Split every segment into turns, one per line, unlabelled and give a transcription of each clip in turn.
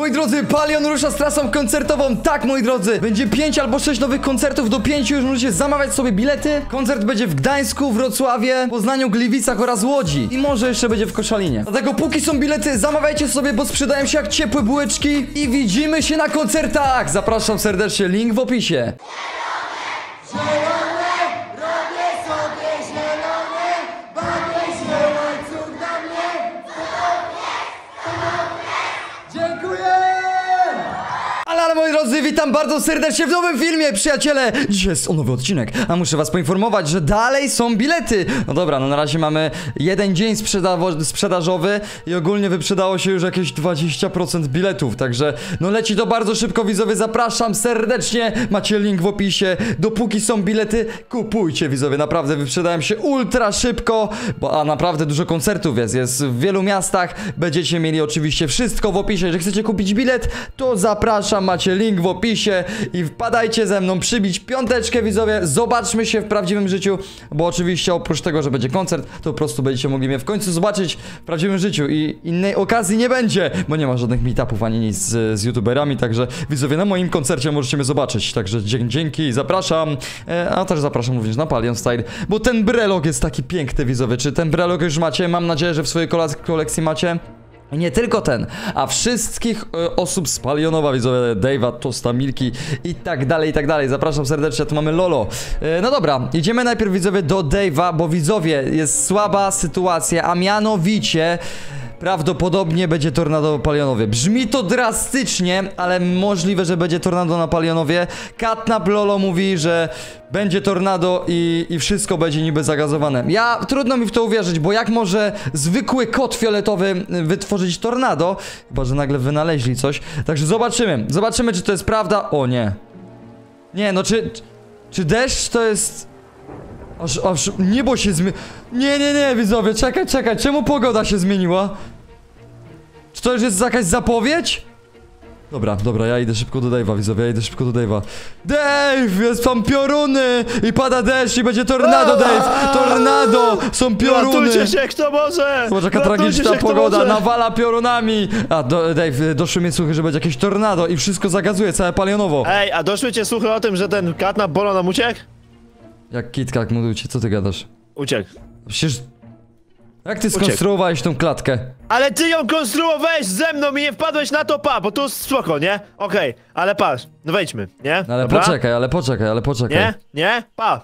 Moi drodzy, Palion rusza z trasą koncertową. Tak, moi drodzy, będzie 5 albo 6 nowych koncertów. Do 5 już możecie zamawiać sobie bilety. Koncert będzie w Gdańsku, Wrocławiu, Poznaniu, Gliwicach oraz Łodzi. I może jeszcze będzie w Koszalinie. Dlatego póki są bilety, zamawiajcie sobie, bo sprzedają się jak ciepłe bułeczki. I widzimy się na koncertach. Zapraszam serdecznie, link w opisie. Ale moi drodzy, witam bardzo serdecznie w nowym filmie, przyjaciele. Dzisiaj jest nowy odcinek, a muszę was poinformować, że dalej są bilety. No dobra, no na razie mamy jeden dzień sprzedażowy i ogólnie wyprzedało się już jakieś 20% biletów. Także no leci to bardzo szybko, widzowie, zapraszam serdecznie. Macie link w opisie. Dopóki są bilety, kupujcie, widzowie, naprawdę wyprzedają się ultra szybko, a naprawdę dużo koncertów jest w wielu miastach. Będziecie mieli oczywiście wszystko w opisie. Jeżeli chcecie kupić bilet, to zapraszam. Macie link w opisie i wpadajcie ze mną przybić piąteczkę, widzowie. Zobaczmy się w prawdziwym życiu, bo oczywiście oprócz tego, że będzie koncert, to po prostu będziecie mogli mnie w końcu zobaczyć w prawdziwym życiu i innej okazji nie będzie, bo nie ma żadnych meetupów ani nic z youtuberami, także widzowie, na moim koncercie możecie mnie zobaczyć, także dzięki, zapraszam, a też zapraszam również na Palion Style, bo ten brelok jest taki piękny, widzowie. Czy ten brelok już macie? Mam nadzieję, że w swojej kolekcji macie. I nie tylko ten, a wszystkich osób z Palionowa, widzowie, Dave'a, Tosta, Milki i tak dalej, zapraszam serdecznie, tu mamy Lolo. No dobra, idziemy najpierw, widzowie, do Dave'a, bo widzowie, jest słaba sytuacja, a mianowicie prawdopodobnie będzie tornado w Palionowie. Brzmi to drastycznie, ale możliwe, że będzie tornado na Palionowie. Catnap Lolo mówi, że będzie tornado i wszystko będzie niby zagazowane. Trudno mi w to uwierzyć, bo jak może zwykły kot fioletowy wytworzyć tornado? Chyba, że nagle wynaleźli coś. Także zobaczymy, czy to jest prawda. O nie. Nie, no czy deszcz to jest... Aż niebo się Nie, widzowie, czekaj, czemu pogoda się zmieniła? Czy to już jest jakaś zapowiedź? Dobra, ja idę szybko do Dave'a, widzowie, Dave, jest tam pioruny i pada deszcz i będzie tornado, Dave, tornado, są pioruny.
Ratujcie się, kto może!
Zobacz, jaka tragiczna pogoda, nawala piorunami. Dave, doszły mnie słuchy, że będzie jakieś tornado i wszystko zagazuje, całe Palionowo.
Ej, a doszły cię słuchy o tym, że ten Catnap Bolo nam uciekł?
Jak KitKat mówił ci, co ty gadasz?
Uciekł.
Przecież... Jak ty skonstruowałeś tą klatkę?
Ale ty ją konstruowałeś ze mną i nie wpadłeś na to, bo tu spoko, nie? Okej, ale patrz, no wejdźmy, nie?
No ale
dobra?
poczekaj.
Nie?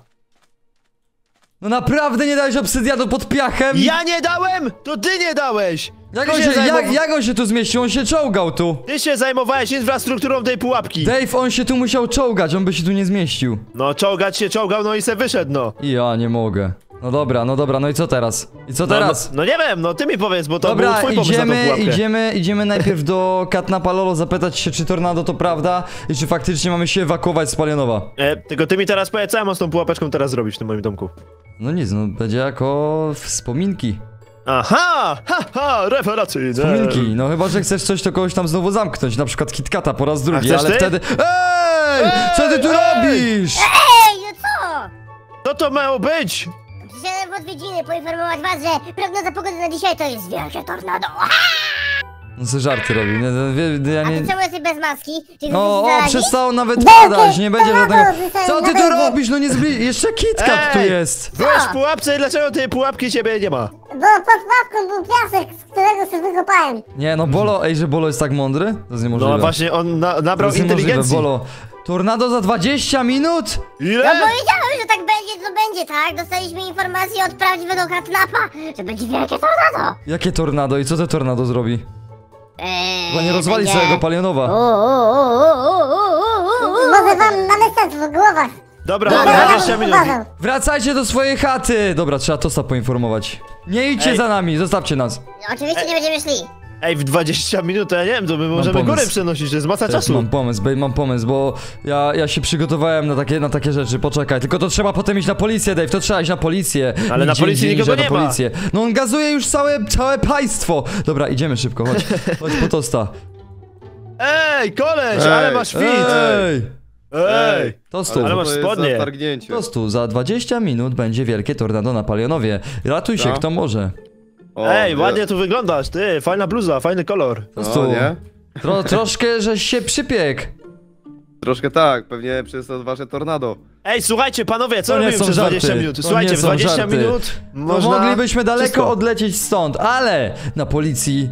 No naprawdę nie dałeś obsydianu pod piachem?
Ja nie dałem! To ty nie dałeś!
Jak on się tu zmieścił? On się czołgał tu.
Ty się zajmowałeś infrastrukturą tej pułapki.
Dave, on się tu musiał czołgać, on by się tu nie zmieścił.
No czołgać się czołgał, no i se wyszedł, no.
Ja nie mogę. No dobra, no i co teraz?
No nie wiem, no ty mi powiedz, bo to był twój pomysł na tą pułapkę.
Idziemy najpierw do Catnapa Lolo zapytać się, czy tornado to prawda i czy faktycznie mamy się ewakuować z Palionowa.
Tylko ty mi teraz powiedz, co ja mam z tą pułapeczką teraz zrobić w tym moim domku.
No nic, no będzie jako wspominki.
Aha! Rewelacyjne!
Wspominki, no chyba, że chcesz coś, to kogoś tam znowu zamknąć, na przykład KitKata po raz drugi, ale
ty?
wtedy... Ej! Co ty tu robisz?
Ej, no co?
Co to miało być?
Przyszedłem w odwiedziny poinformować was, że prognoza pogody na dzisiaj to jest wielkie tornado.
No co żarty robił, ja
A
nie...
ty czemu jesteś bez maski? Czy
O,
jesteś
przestało nawet
Wielkie
padać, nie będzie
tornado
żadnego... Co ty tu robisz? No nie jeszcze KitKat tu
Ej!
jest.
Byłeś w pułapce i dlaczego tej pułapki ciebie nie ma?
Bo pod ławką był piasek, z którego się wykopałem.
Nie, no Bolo, że Bolo jest tak mądry? To jest niemożliwe.
No właśnie, on nabrał
To jest niemożliwe,
inteligencji.
Bolo. Tornado za 20 minut?
Ile?
No powiedziałem, że tak będzie, to będzie, tak? Dostaliśmy informację od prawdziwego Catnapa, że będzie wielkie tornado.
Jakie tornado i co to tornado zrobi? Chyba nie rozwali
będzie...
całego Palionowa.
Może wam mamy sens w głowach.
Dobra, 20 minut.
Wracajcie do swojej chaty! Dobra, trzeba Tosta poinformować. Nie idźcie za nami, zostawcie nas.
No, oczywiście nie będziemy szli.
Ej, w 20 minut, to ja nie wiem, to my możemy
pomysł.
górę przenosić, to jest masa czasu.
Mam pomysł, bo ja się przygotowałem na takie rzeczy, poczekaj. Tylko to trzeba potem iść na policję, Dave, to trzeba iść na policję.
Ale na policji nikogo nie ma.
No on gazuje już całe państwo. Dobra, idziemy szybko, chodź po Tosta.
Ej, koleś, ale masz fit. Ej,
Tostu.
Ale masz spodnie.
Tostu, za 20 minut będzie wielkie tornado na Palionowie. Ratuj się, kto może.
Ej, ładnie tu wyglądasz, ty, fajna bluza, fajny kolor.
Tostu,
nie?
Troszkę, żeś się przypiekł.
Troszkę tak, pewnie przez to wasze tornado.
Ej, słuchajcie, panowie, co
To nie
robimy
są
przez 20
żarty.
minut?
To
Słuchajcie,
nie
w
są
20
żarty.
minut
No
można...
moglibyśmy daleko
wszystko.
odlecieć stąd, ale na policji...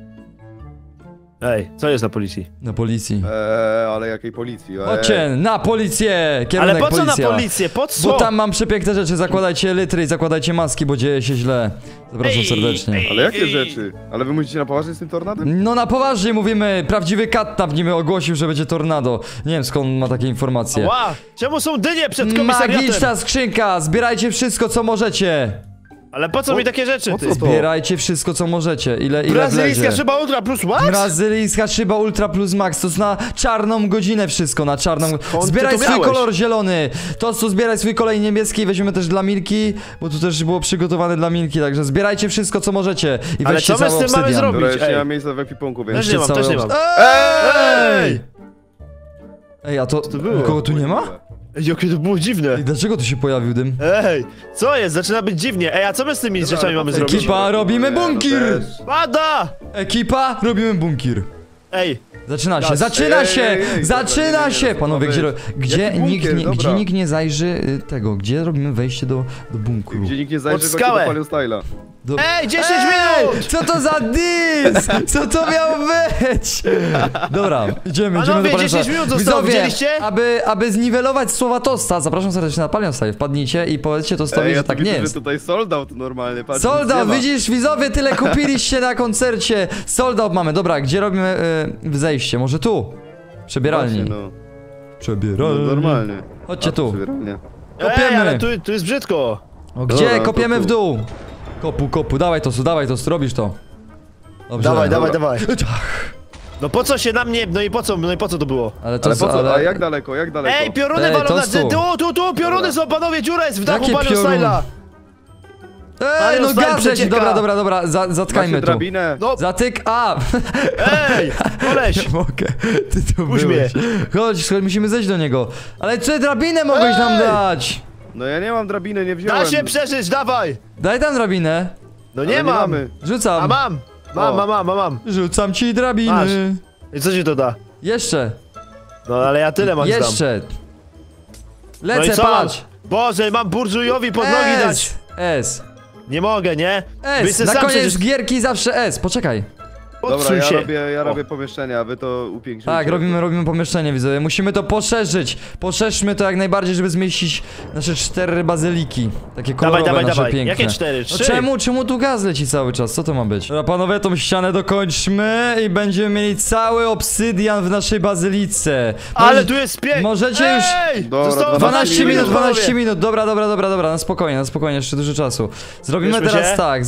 Ej, co jest na policji?
Na policji.
Ale jakiej policji?
Chodźcie, na policję! Kierunek
Ale po co
policja.
na policję? Po co?
Bo tam mam przepiękne rzeczy, zakładajcie litry i zakładajcie maski, bo dzieje się źle. Zapraszam
Ej,
serdecznie.
ej.
Ale jakie rzeczy? Ale wy musicie na poważnie z tym tornadem?
No na poważnie mówimy, prawdziwy katnap niby ogłosił, że będzie tornado. Nie wiem skąd ma takie informacje.
Ła, czemu są dynie przed komisariatem?
Magiczna skrzynka, zbierajcie wszystko co możecie.
Ale po co mi takie rzeczy,
po
ty?
co to?
Zbierajcie wszystko co możecie, ile
Brazylijska
wlezie.
szyba ultra plus what?
Brazylijska szyba Ultra Plus Max, to jest na czarną godzinę wszystko, na czarną...
Skąd ty
Zbieraj
to
swój
miałeś?
kolor zielony, to zbieraj swój kolor niebieski i weźmiemy też dla Milki, bo tu też było przygotowane dla Milki, także zbierajcie wszystko co możecie i
Ale
weźcie
co my z
cały
tym mamy
obsydian.
zrobić?
Dobra, już
Ej.
nie ma miejsca w ekwipunku, więc...
Też nie mam,
Cały
też nie mam.
obsydian.
Ej!
Ej, a to
było?
nikogo tu nie ma?
Ej, jakie to było dziwne.
Ej, dlaczego tu się pojawił dym?
Ej, co jest? Zaczyna być dziwnie. Ej, a co my z tymi rzeczami mamy zrobić?
Ekipa, robimy bunkier!
Pada!
Ekipa, robimy bunkier.
Ej,
Zaczyna się,
Ej,
zaczyna się,
ej,
zaczyna
dobra,
się!
nie,
Panowie,
to ma
gdzie
Jaki
nikt
bunkier?
nie,
Dobra.
gdzie nikt nie zajrzy tego, gdzie robimy wejście do bunkru?
Gdzie nikt nie zajrzy,
Pod
chodźcie
skałę.
do Palio Styla.
ej, 10
Ej,
minut!
co to za dys? Co to miało być? Dobra, idziemy
Panowie,
do
10
Palion
minut
Style.
zostało,
Widzowie,
widzieliście?
aby zniwelować słowa tosta, zapraszam serdecznie na Palion Style. Wpadnijcie i powiedzcie tostowi,
Ej,
że
ja
tak
tu
nie
widzę,
jest.
że tutaj sold out normalnie, patrz.
Sold
nic nie
out,
ma.
widzisz, widzowie, tyle kupiliście na koncercie. Sold out mamy, dobra, gdzie robimy zejście? Może tu? Przebieralni.
Właśnie, no.
Przebieralni.
No normalnie.
Chodźcie
A,
tu.
przybieralnia.
Kopiemy.
Ej, ale tu jest brzydko.
O, gdzie?
Dobra, to
Kopiemy w
tu.
dół. Kopu, dawaj to, robisz to. Dobrze.
Dawaj,
dobra.
dawaj. No po co się na mnie, no i po co to było?
Ale to
Ale po co?
ale...
A jak daleko, jak daleko?
Ej, pioruny
Ej,
walą
to
na...
stu.
Tu, pioruny są, panowie, dziura jest w dachu
Jakie
Palion
piorun?
Styla.
Ej, no
Style
gazę ci,
przecieka.
dobra, zatkajmy
Macie
tu.
drabinę?
No,
Zatyk, a!
ej, koleś.
Mogę, ty tu
Puść
byłeś. Chodź, musimy zejść do niego. Ale czy drabinę mogłeś nam
Ej!
dać?
No ja nie mam drabiny, nie wziąłem.
Da się przeżyć, dawaj.
Daj tam drabinę.
No
Ale
nie mam.
mamy.
Rzucam.
A mam. Mam.
Rzucam ci drabiny.
Masz. I co ci to da?
Jeszcze.
No ale ja tyle mam zdam.
Jeszcze.
No i
Lecę,
co mam?
patrz.
Boże, mam burżujowi pod nogi dać.
S.
Nie mogę, nie? Byś
S.
se
Na
sam
koniec
przecież
gierki zawsze S. Poczekaj.
Dobra,
odsuń
ja
się.
robię pomieszczenia, a wy to upiększycie.
Tak, robimy pomieszczenie, widzowie. Musimy to poszerzyć. Poszerzmy to jak najbardziej, żeby zmieścić nasze 4 bazyliki. Takie kolorowe, nasze piękne.
Jakie 4?
No
3?
czemu tu gaz leci cały czas? Co to ma być? Dobra, panowie, tą ścianę dokończmy i będziemy mieli cały obsydian w naszej bazylice.
Ale tu jest pięknie.
Możecie już...
Ej!
Dobra,
Zostało
12 minut, 12
panowie.
minut, dobra, na spokojnie, jeszcze dużo czasu. Zrobimy
Bierzmy
teraz
się?
tak,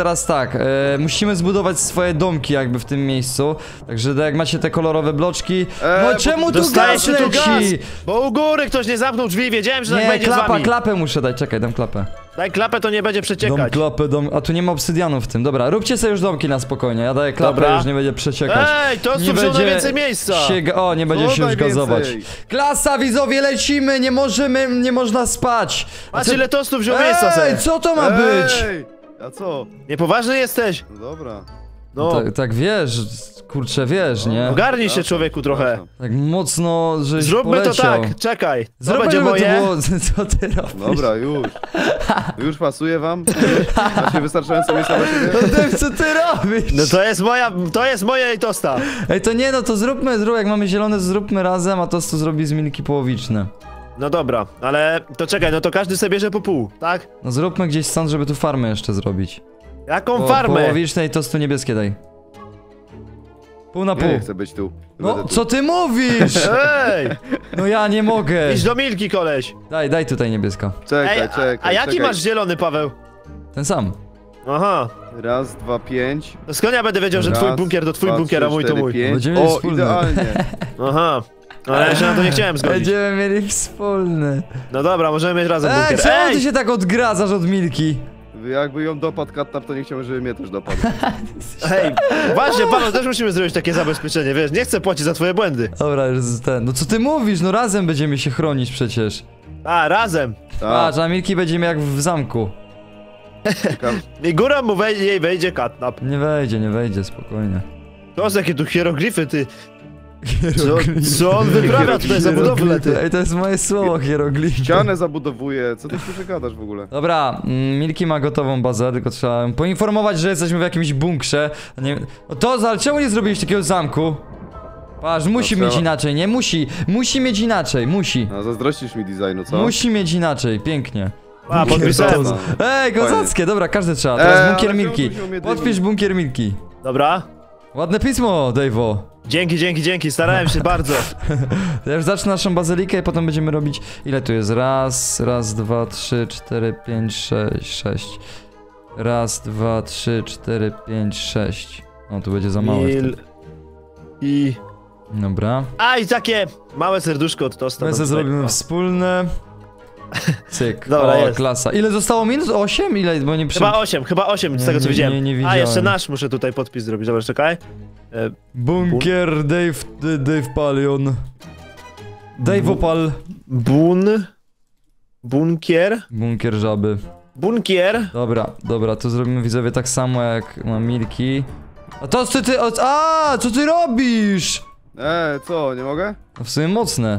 musimy zbudować swoje domki jakby w tym miejscu. Także jak macie te kolorowe bloczki... No
bo
czemu tu gaz
Dostajecie tu gaz.
leci?
Bo u góry ktoś nie zamknął drzwi, wiedziałem, że tak
Nie,
będzie z wami.
klapę muszę dać, czekaj, dam klapę.
Daj klapę, to nie będzie
Dam
przeciekać.
klapę, a tu nie ma obsydianu w tym. Dobra, róbcie sobie już domki na spokojnie, ja daję klapę,
Dobra.
już nie będzie przeciekać.
Ej, to wziął najwięcej miejsca.
Nie będzie się już
najwięcej.
gazować. Klasa, widzowie, lecimy, nie można spać.
Patrz ile tostów wziął miejsca
Ej,
sobie.
co to ma być?
Ej, a co?
Niepoważny jesteś.
No dobra.
No,
Tak wiesz, kurczę, wiesz, nie?
ogarnij się człowieku trochę.
Przepraszam.
Tak mocno, żeś
Zróbmy to
poleciał.
tak, czekaj. To
Zróbmy,
będzie
żeby
moje.
to było, co ty robisz?
Dobra, już. Już pasuje wam? Macie wystarczająco miejsca dla siebie?
No ty, co ty robisz?
No to jest moje i tosta.
Ej, to nie, no to zrób, jak mamy zielone, zróbmy razem, a to zrobi z milki połowiczne.
No dobra, ale to czekaj, no to każdy sobie bierze po pół, tak?
No zróbmy gdzieś stąd, żeby tu farmę jeszcze zrobić.
Jaką farmę?
Połowiczne i tostu niebieskie daj. Pół na pół.
Nie chcę być tu.
No,
Będę tu.
co ty mówisz?
Ej,
No ja nie mogę.
idź do Milki, koleś.
Daj tutaj niebieska.
Czekaj,
Ej,
czekaj.
a jaki
czekaj.
masz zielony, Paweł?
Ten sam.
Aha,
Raz, dwa, 5.
to skąd ja będę wiedział, że
Raz,
twój bunkier to twój
dwa,
bunkier, a
trzy,
mój to
cztery,
mój.
pięć.
Będziemy mieli
O,
wspólne.
idealnie.
Aha, ale ja się na to nie chciałem zgodzić.
Będziemy mieli wspólny.
No dobra, możemy mieć razem
Ej,
bunkier.
czemu ty się tak odgradzasz od Milki?
Jakby ją dopadł katnap, to nie chciałbym, żeby mnie też dopadł.
Hej, właśnie, panu, też musimy zrobić takie zabezpieczenie, wiesz, nie chcę płacić za twoje błędy.
Dobra, już ten. No co ty mówisz? No razem będziemy się chronić przecież.
A, razem.
Tak,
Patrz, a Milki będziemy jak w zamku.
ciekawe.
I górą mu jej wejdzie katnap.
Nie wejdzie, spokojnie.
To są jakie tu hieroglify, ty. Co on wyprawia tutaj za budowlę, ty?
Ej, to jest moje słowo, hieroglify.
Ścianę zabudowuję, co ty tu gadasz w ogóle?
Dobra, Milki ma gotową bazę, tylko trzeba ją poinformować, że jesteśmy w jakimś bunkrze. Nie, no to, ale czemu nie zrobiłeś takiego zamku? Patrz, musi
trzeba.
mieć inaczej, nie? Musi mieć inaczej, musi.
No, zazdrościsz mi designu, co?
Musi mieć inaczej, pięknie.
A, podpisałem.
No.
Ej, kozackie, dobra, każdy trzeba. Teraz bunkier
ale
Milki.
czemu tu się umie
Podpisz bunkier Milki.
Dobra.
Ładne pismo, Dave'o.
Dzięki, starałem się bardzo.
Ja już zacznę naszą bazylikę i potem będziemy robić... Ile tu jest? Raz, 2, 3, 4, 5, 6. Raz, 2, 3, 4, 5, 6. O, tu będzie za małe
Mil...
wtedy.
I...
Dobra.
A, i takie małe serduszko od tosta.
My sobie
tutaj.
zrobimy
O.
wspólne. Cyk.
Dobra,
o,
jest.
klasa. Ile zostało minut? 8? Ile? Bo nie
Chyba 8 z tego co
Nie,
widziałem.
nie
A,
widziałem.
jeszcze nasz muszę tutaj podpis zrobić. Dobra, czekaj.
Bunkier Dave Palion. Dave Opal.
Bunkier.
Bunkier żaby.
Bunkier.
Dobra, tu zrobimy widzowie tak samo jak ma Milki. A to co ty... A, co ty robisz?
Co, nie mogę?
No w sumie mocne.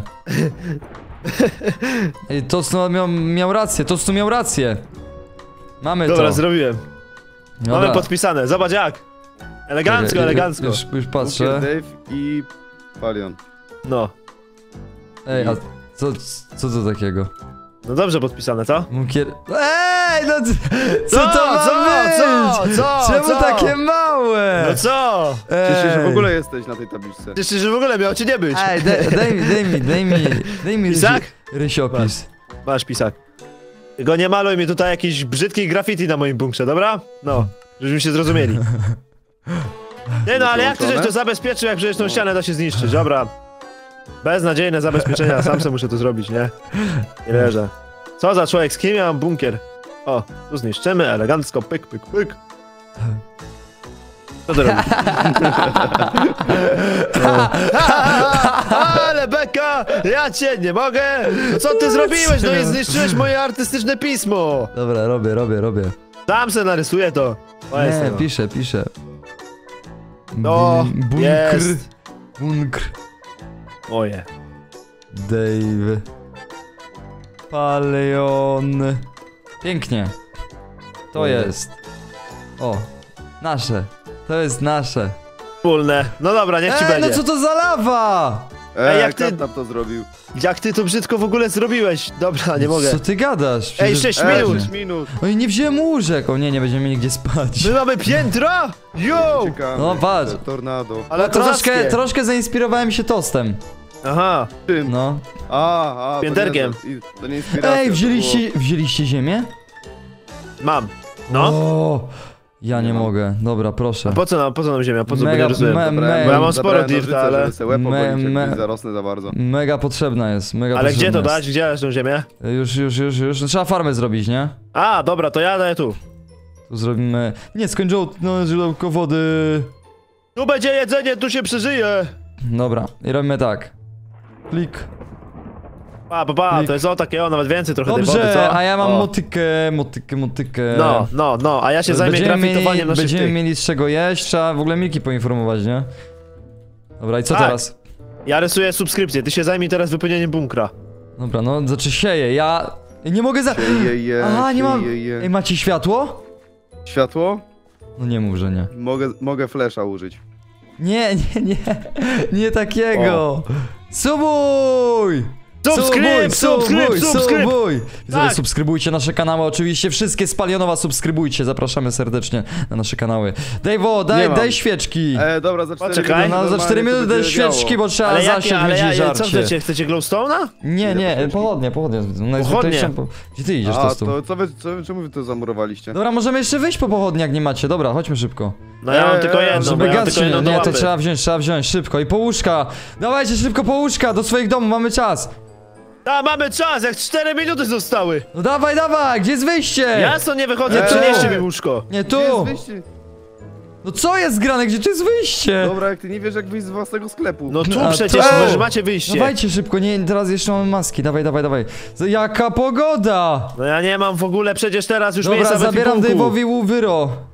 Ej, Tostu miał rację, Tostu miał rację. Mamy
Dobra,
to.
zrobiłem.
Dobra.
Mamy podpisane, zobacz jak. Elegancko,
Czekaj,
elegancko.
Już patrzę.
Bunkier Dave i Palion.
No.
Ej, a co to takiego?
No dobrze podpisane, co?
Bunkier... Ej, no co to ma być? Czemu
co?
takie małe?
No co?
Cieszę się, że w
Ej.
ogóle jesteś na tej tabliczce.
Cieszę się, że w ogóle miał ci nie być.
Ej, daj mi
Pisak?
rysiopis.
Masz pisak. Tylko nie maluj mi tutaj jakiś brzydki graffiti na moim bunkrze, dobra? No, żebyśmy się zrozumieli. Nie no, ale jak ty żeś to zabezpieczył, jak przecież tą ścianę da się zniszczyć, dobra. Beznadziejne zabezpieczenia, sam sobie muszę to zrobić, nie? Nie leżę. Co za człowiek, z kim ja mam bunkier? O, tu zniszczymy, elegancko, pyk. Co to robi? Ale beka! Ja cię nie mogę! No co ty zrobiłeś? No i zniszczyłeś moje artystyczne pismo!
Dobra, robię.
Sam se narysuję to.
Nie, piszę.
No, jest.
Bunkr.
Moje.
Dave. Paleon. Pięknie. To jest. O, nasze. To jest nasze.
Wspólne. No dobra, niech ci będzie.
No co to za lawa?
Ej, jak ty-
Katnap to zrobił.
Jak ty to brzydko w ogóle zrobiłeś? Dobra, nie mogę.
Co ty gadasz?
Ej,
Przecież-
6 minut.
6 minut.
Oj, nie wziąłem łóżek. O nie będziemy mieli gdzie spać.
My mamy piętra? Yo!
Czekamy.
No, patrz.
Tornado.
Ale
Troszkę zainspirowałem się tostem.
Aha.
Czym?
No.
To
Pięterkiem.
To nie inspiracja.
Ej,
to
wzięliście ziemię?
Mam. No.
O, ja nie mogę. Dobra, proszę.
A po co nam ziemia? Po co
Mega-
nie rozumiem?
me-
Bo ja mam sporo
zabrałem
dirta,
nożyce,
ale...
żeby se łeb
Me-
ogolić, jak
me-
gdzieś zarosnę za bardzo.
Mega potrzebna jest, mega
Ale gdzie to
potrzebna
dać? Gdzie dać tą ziemię?
jest. Już. No, trzeba farmę zrobić, nie?
A, dobra, to ja daję tu.
Tu zrobimy... Nie, skończyło źródełko wody.
Tu będzie jedzenie, tu się przeżyje.
Dobra, i robimy tak. Klik.
Pa, to jest takie, nawet więcej trochę tej wody,
Dobrze,
co?
a ja mam
O.
motykę.
No, a ja się zajmę grafitowaniem naszych
Będziemy
tych.
mieli z czego jeść, trzeba w ogóle Milki poinformować, nie? Dobra, i co
Tak.
teraz?
Ja rysuję subskrypcję, ty się zajmij teraz wypełnieniem bunkra.
Dobra, no, znaczy sieję, ja... Nie mogę za...
Jeje,
Aha, nie mam...
jeje.
Ej, macie światło?
Światło?
No nie mów, że nie.
Mogę flesza użyć.
Nie takiego. Subuj!
Subskryb!
Widzowie,
Tak.
subskrybujcie nasze kanały, oczywiście wszystkie Spalionowa subskrybujcie, zapraszamy serdecznie na nasze kanały. Dave'o,
Nie mam.
daj świeczki.
Dobra, za 4
Poczekaj.
minuty.
No, za 4 minuty daj świeczki, bo trzeba zasiać będzie
co
żarcie.
chcecie? Chcecie glowstone'a?
Nie, pochodnie. Najzwyklejszą Gdzie ty idziesz,
A,
Tostu?
to czemu wy to zamurowaliście?
Dobra, możemy jeszcze wyjść po pochodni, jak nie macie. Dobra, chodźmy szybko.
No ja mam tylko jedno, bo
Żeby
ja mam
gaz
tylko jedną do
nie, to
łapy.
trzeba wziąć szybko. I po łóżka. Dawajcie szybko po łóżka, do swoich domów, mamy czas.
Mamy czas, jak 4 minuty zostały!
No dawaj, gdzie jest wyjście?
Jasno nie wychodzę, przenieście mi łóżko.
Nie,
Gdzie jest
tu.
wyjście?
No co jest grane, gdzie tu jest wyjście?
Dobra, jak ty nie wiesz jak wyjść z własnego sklepu.
No tu
A
przecież
tu.
wy macie wyjście.
Dawajcie szybko, nie, teraz jeszcze mamy maski, dawaj. Jaka pogoda!
No ja nie mam w ogóle przecież teraz już
Dobra,
miejsca w
zabieram
ekwipunku.
Dave'owi wyro.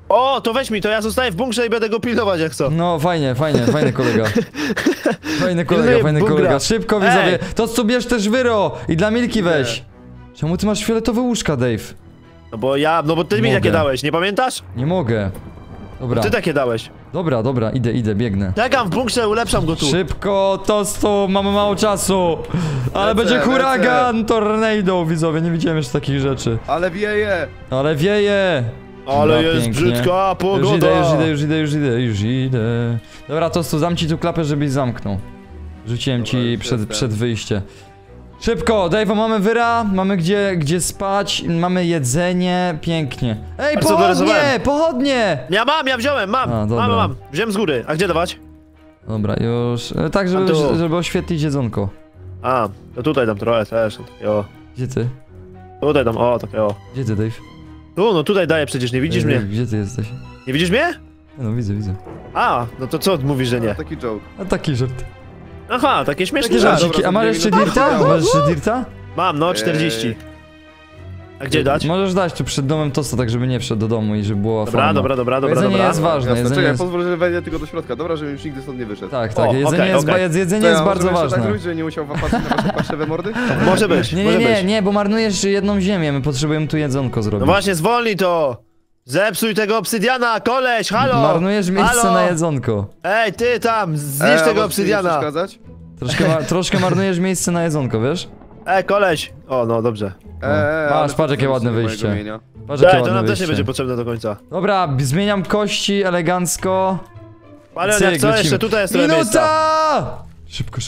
O, to weź mi, to ja zostaję w bunkrze i będę go pilnować jak co.
No fajnie kolega. Fajny
Pilnuję
kolega.
bunkra.
Szybko widzowie. To co bierz też wyro i dla Milki weź. Czemu ty masz fioletowe łóżka, Dave?
No bo ty mi
Mogę.
takie dałeś, nie pamiętasz?
Nie mogę. Dobra.
Ty takie dałeś.
Dobra, idę, biegnę.
Czekam w bunkrze, ulepszam go tu.
Szybko, tostu, mamy mało czasu. Ale
Lecę,
będzie huragan,
lecę.
tornado, widzowie, nie widziałem jeszcze takich rzeczy.
Ale wieje!
Ale wieje.
Ale
Dobra,
jest
pięknie.
brzydka
Już
pogoda.
już idę. Dobra, tostu, dam ci tu klapę, żebyś zamknął. Rzuciłem
Dobra,
ci
już jestem.
przed wyjściem. Szybko, Dave'o, mamy wyra, mamy gdzie spać, mamy jedzenie, pięknie. Ej,
A co dorysowałem?
pochodnie!
Ja wziąłem,
A, dobra.
mam. Wziąłem z góry. A gdzie dawać?
Dobra, już. Tak,
A tu.
żeby oświetlić jedzonko.
A, to tutaj dam trochę też. Jo.
Gdzie ty?
Tutaj dam, o, takie o.
Gdzie ty, Dave?
Tu, no tutaj daję przecież, nie widzisz
Dave,
mnie?
Gdzie ty jesteś?
Nie widzisz mnie?
No widzę.
A, no to co mówisz, że nie?
Taki joke.
A taki żart.
Aha, takie śmieszne
Takie
rzeczy.
żarciki. A masz jeszcze
dobra,
dirta?
dobra.
Masz jeszcze dirta?
Mam, no 40. A gdzie dać?
Możesz dać tu przed domem tosta, tak żeby nie wszedł do domu i żeby była
Dobra,
fajna.
dobra.
Jedzenie jest ważne,
Jasne,
jedzenie
czekaj,
jest...
pozwól, że wejdę tylko do środka. Dobra, żebym już nigdy stąd nie wyszedł.
Tak,
O,
jedzenie
okej,
jest,
okej.
jedzenie
To ja
jest bardzo
możemy jeszcze
ważne.
tak robić, że nie musiał patrzeć na wasze parszywe mordy?
Może być, może być.
Nie, bo marnujesz jedną ziemię, my potrzebujemy tu jedzonko
No
zrobić.
właśnie, zwolnij to! Zepsuj tego obsydiana, koleś, halo!
Marnujesz miejsce
Halo!
na jedzonko.
Ej, ty tam, zniszcz
a
tego
możesz mi nie
obsydiana!
przeszkadzać?
Troszkę marnujesz miejsce na jedzonko, wiesz?
Ej, koleś! O, no dobrze.
Masz,
ale
patrz, jakie
to
ładne
mojego
wyjście.
mienia.
Patrz, jakie
Ej, to
ładne
nam też nie
wyjście.
będzie potrzebne do końca.
Dobra, zmieniam kości elegancko.
Ale
Cyk,
jak co,
lecimy.
jeszcze tutaj jest trochę miejsca.
Minuta! Szybko.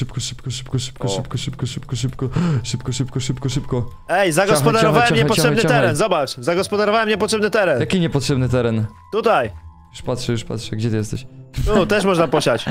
Ej, zagospodarowałem
ciachaj,
niepotrzebny
ciachaj.
teren, zobacz. Zagospodarowałem niepotrzebny teren.
Jaki niepotrzebny teren?
Tutaj.
Już patrzę, gdzie ty jesteś?
Tu, też można posiać.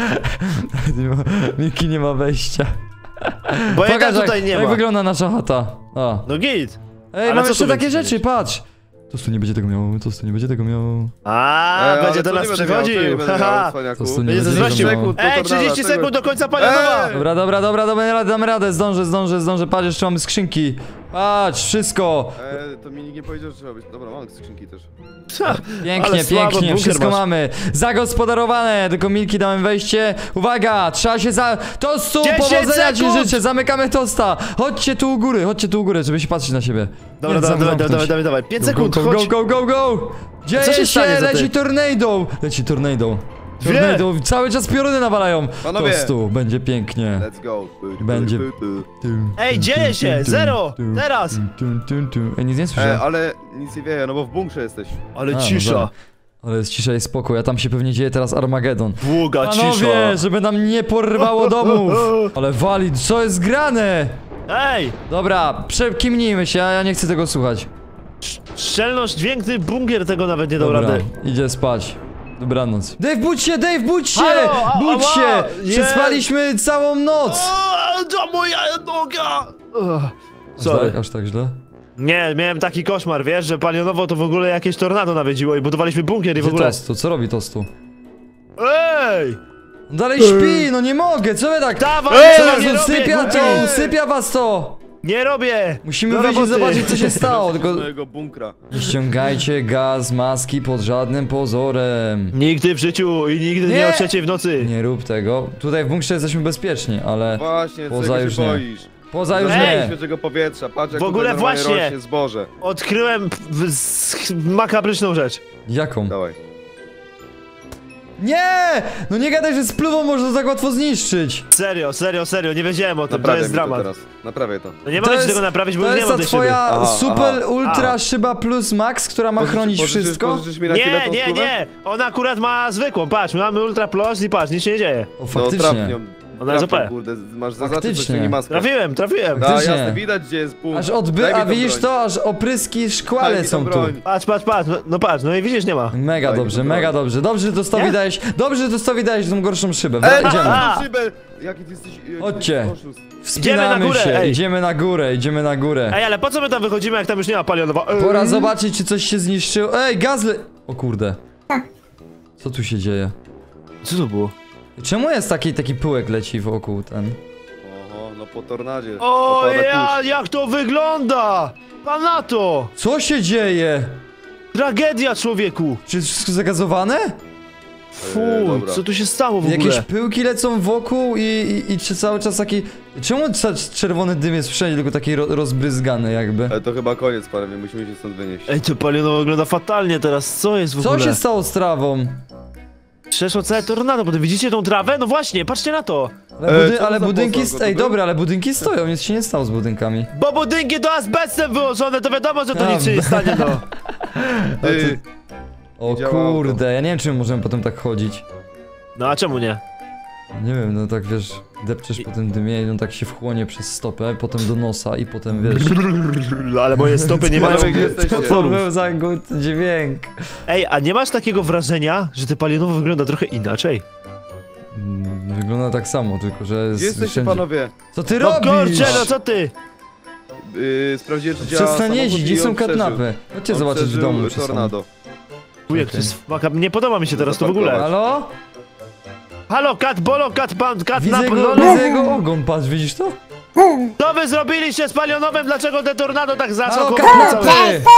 Miki nie ma wejścia.
Bo ja
Pokaż,
tutaj nie
jak
ma.
wygląda nasza chata. A.
No git.
Ej,
Ale
mam
co
jeszcze
tu
takie
będziesz
rzeczy, patrz! Tostu nie będzie tego miał,
A,
ale
będzie
to
do nas
nie będę miał, to nie
przychodził.
będę miał,
Haha.
cwaniaku.
To nie
Będzie
będzie
zazdrościł.
tego miał.
Ej, 30 sekund do końca palionowa.
Dobra, damy radę, zdążę, patrz, jeszcze mamy skrzynki. Patrz, wszystko.
To mi nikt nie powiedział, że trzeba być. Dobra, mam skrzynki też.
Pięknie,
słabo bunkier
wszystko
masz.
mamy. Zagospodarowane, tylko Milki dałem wejście. Uwaga, trzeba się Tostu,
10
powodzenia ci
sekund!
życzę, zamykamy tosta. Chodźcie tu u góry, żeby się patrzeć na siebie.
Dobra,
Nie, zamknąć.
dawaj. 5 sekund,
Go,
chodź.
go! Dzieje
Co się stanie za
leci
tym?
tornado! Tornado, cały czas pioruny nawalają.
Panowie.
Tostu, będzie pięknie.
Let's go.
Będzie.
Ej, dzieje się, zero, teraz.
Ej, nic nie słyszę.
Ale nic nie wieje, no bo w bunkrze jesteś.
Ale
A,
cisza.
dobra. Ale jest cisza i spokój, a tam się pewnie dzieje teraz Armagedon.
Długa cisza.
Panowie, żeby nam nie porwało domów. Ale wali, co jest grane?
Ej,
Dobra, przekimnijmy się, a ja nie chcę tego słuchać.
szczelność, dźwiękny bunkier tego nawet nie dał
Dobra,
rady.
idzie spać. Dobranoc. Dave, budź się!
Halo,
Budź
ała,
się!
nie.
Przespaliśmy całą noc!
O, to moja noga! Sorry.
Aż tak źle?
Nie, miałem taki koszmar, wiesz, że palionowo to w ogóle jakieś tornado nawiedziło i budowaliśmy bunkier i w
Gdzie
ogóle...
Tostu? Co robi Tostu?
Ej!
Dalej śpi, no nie mogę, co wy tak...
Dawaj,
Co
co
was
nie
usypia
robię,
to?
głupi!
Usypia was to!
Nie robię!
Musimy
Do
wyjść i
roboty.
zobaczyć, co się stało, tylko...
Mojego bunkra.
Nie ściągajcie gaz, maski pod żadnym pozorem.
Nigdy w życiu i nigdy nie,
Nie.
o 3:00 w nocy.
Nie rób tego. Tutaj w bunkrze jesteśmy bezpieczni, ale...
Właśnie,
Poza
czego
już
się
nie.
boisz?
Poza już
Ej!
nie.
Świeżego powietrza, patrz jak
W ogóle
tutaj normalnie
właśnie.
rośnie zboże.
Odkryłem makabryczną rzecz.
Jaką?
Dawaj.
Nie! No nie gadaj, że z pluwą można tak łatwo zniszczyć.
Serio, nie wiedziałem o tym, to
Naprawię
jest
mi to
dramat.
teraz. Naprawię to.
No nie mogę ci tego naprawić, bo
to
już nie
jest
mam
ta
tej szyby.
twoja
Aha,
super
aha.
ultra szyba plus max, która ma chronić wszystko?
Pożyczysz mi na chwilę tą spluwę?
Nie, ona akurat ma zwykłą, patrz, my mamy ultra plus i patrz, nic się nie dzieje.
O,
No
faktycznie.
trafnią.
Ona jest OP.
Kurde, masz zaznaczyć, coś
Faktycznie.
nie maska.
Trafiłem.
A
Faktycznie.
jasne, widać gdzie jest punkt.
Aż
Daj mi
a
tą
widzisz
broń.
to, aż opryski szkłale
Daj mi
są
tą
tu.
broń.
Patrz, no patrz, no i widzisz, nie ma.
Mega
Daj mi
dobrze,
tą
mega
broń.
dobrze. Dobrze, że Tostowi
Nie?
dałeś, tą gorszą szybę.
Ej,
Idziemy.
A!
szybę! Jaki ty jesteś... jaki ty
Chodźcie.
jesteś oszust.
Wspinamy
górę,
się,
ej.
idziemy na górę.
Ej, ale po co my tam wychodzimy, jak tam już nie ma palionowa?
Pora zobaczyć, czy coś się zniszczyło. Ej, O kurde. Co tu się dzieje?
Co to było?
Czemu jest taki pyłek leci wokół ten?
Oho, no po tornadzie.
O
Opada kurz.
jak to wygląda! Pan na to!
Co się dzieje?
Tragedia, człowieku!
Czy jest wszystko zagazowane?
Fuj,
dobra.
co tu się stało w ogóle?
Jakieś pyłki lecą wokół i czy cały czas taki... Czemu czerwony dym jest wszędzie, tylko taki rozbryzgany jakby?
Ale to chyba koniec, panowie, musimy się stąd wynieść.
Ej, to palionowo wygląda fatalnie teraz, co jest w
Co
ogóle?
się stało z trawą?
Przeszło całe tornado, bo widzicie tą trawę? No właśnie, patrzcie na to!
co
Ale
za
budynki...
posąg,
Ej,
to był?
dobra, ale budynki stoją, nic się nie stało z budynkami.
Bo budynki do azbestem wyłożone, to wiadomo, że to
A,
nic się nie stanie, no.
Ty,
O
Działa
kurde, ja nie wiem, czy my możemy potem tak chodzić.
No a czemu nie?
Nie wiem, no tak wiesz, depczesz po tym dymie i on tak się wchłonie przez stopę, potem do nosa i potem wiesz...
Ale moje stopy nie mają
Panowie, gdzie jesteście?
To
otworów.
był za głupi dźwięk.
Ej, a nie masz takiego wrażenia, że te palionowo wygląda trochę inaczej?
Wygląda tak samo, tylko że jest
Gdzie jesteście,
wszędzie-
panowie?
Co ty
No
robisz?
kurczę, no co ty?
Sprawdziłem, czy działa
Przestań
samochód
jeździć,
i
gdzie są
on przeżył.
katnapy? Chodźcie
On
zobaczyć w
przeżył
domu, czy są.
tornado.
Ujek, to jest nie podoba mi się teraz to w ogóle.
Halo?
Halo, kat, bolo, kat, pan, kat,
Widzę
na,
jego,
no,
widzę jego ogon, patrz, widzisz to?
co wy zrobiliście z palionowem? Dlaczego te tornado tak
Halo,
zaszło?
katnapy!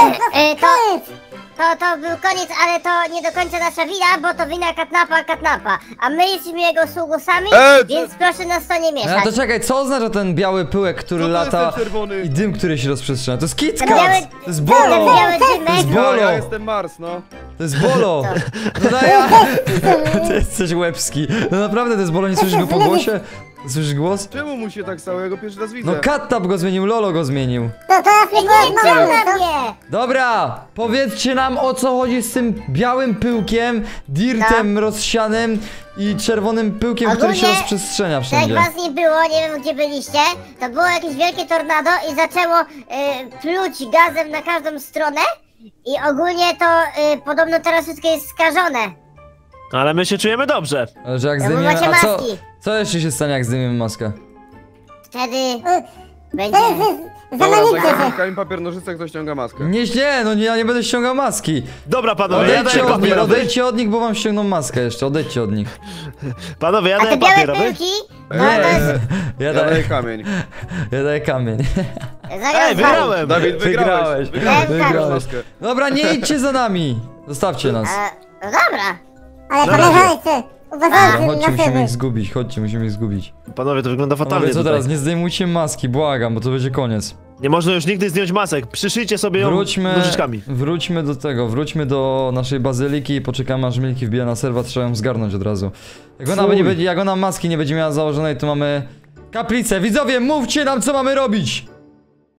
To był koniec, ale to nie do końca nasza wina, bo to wina Katnapa. A my jesteśmy jego sługusami, więc proszę nas to nie
A
mieszać.
to czekaj, co oznacza ten biały pyłek, który
Co to jest
lata
ten czerwony?
i dym, który się rozprzestrzenia? To jest KitKat!
Ten biały-
To jest
Ten
Bolo!
biały
To
dymek.
jest
Ja
Bolo!
jestem Mars, no.
To jest Bolo! No ja... Ty jesteś łebski. No naprawdę, to jest Bolo, nie słyszysz go po głosie? Słyszysz głos?
Czemu mu się tak stało? Ja go pierwszy raz widzę.
No Kattap go zmienił, Lolo go zmienił.
To nie działa na mnie!
Dobra, powiedzcie nam, o co chodzi z tym białym pyłkiem, dirtem rozsianym i czerwonym pyłkiem, który się
Ogólnie,
rozprzestrzenia
Jak
wszędzie.
was nie było, nie wiem gdzie byliście, to było jakieś wielkie tornado i zaczęło pluć gazem na każdą stronę i ogólnie to podobno teraz wszystko jest skażone.
Ale my się czujemy dobrze.
Ale że jak
No bo
zdejmiemy...
macie
A co,
maski.
co jeszcze się stanie, jak zdejmiemy maskę?
Wtedy będzie...
Dobra, kamień, papier, nożyce, kto ściąga maskę.
Nie, no nie, ja nie będę ściągał maski.
Dobra, panowie, ja
Odejdźcie
daję
od nich,
papierowy.
odejdźcie od nich, bo wam ściągną maskę jeszcze, odejdźcie od nich.
Panowie, ja
A te
daję
białe
papierowy.
pyłki, to
Nie,
jest...
ja
Ja daję
daję,
kamień.
ja daję kamień.
Ej, wygrałem!
Dawid,
Wygrałeś.
wygrałeś.
Wygrałeś.
maskę.
Dobra, nie idźcie za nami. Zostawcie nas.
No dobra.
Ale
Na razie.
pamiętajcie,
Dobra,
uważajcie
chodźcie,
na
musimy
siebie.
ich zgubić, chodźcie, musimy ich zgubić.
Panowie, to wygląda fatalnie
Panowie, co
tutaj.
teraz? Nie zdejmujcie maski, błagam, bo to będzie koniec.
Nie można już nigdy zdjąć masek. Przyszyjcie sobie ją nożyczkami.
Wróćmy do tego, wróćmy do naszej bazyliki i poczekamy aż Milki wbije na serwa, trzeba ją zgarnąć od razu. Jak ona maski nie będzie miała założonej, to mamy kaplicę. Widzowie, mówcie nam, co mamy robić!